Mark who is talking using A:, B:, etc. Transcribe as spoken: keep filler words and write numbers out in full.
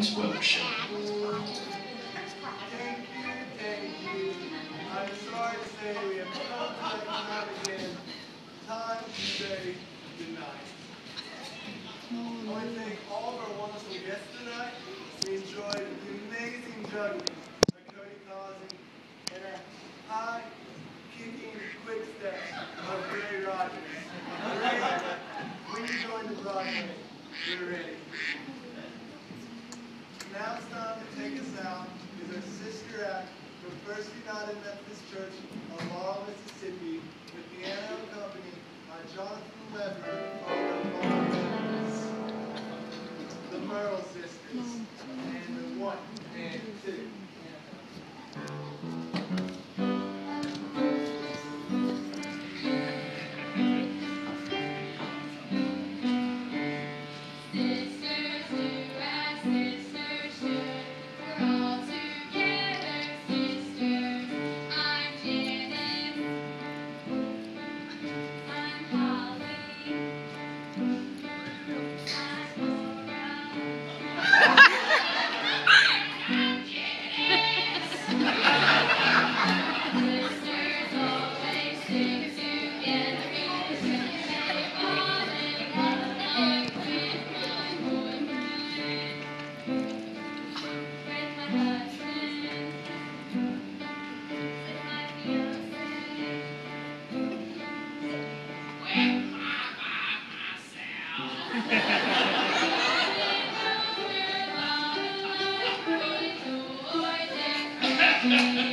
A: Lawrence Welk Show.
B: Thank you, thank you. I'm sorry to say we have come to that time again. Time to say goodnight. I want to thank all of our wonderful guests tonight. We enjoyed the amazing juggling by Cody Causing and a high kicking quick step of Ray Rogers. Ray, when you join the Broadway, we're ready. Now it's time to take us out is our sister act from First United Methodist Church of Laurel, Mississippi, with piano accompanied by Jonathan Weber on the Morals, the Merle Sisters, and the one and two.
C: Thank you.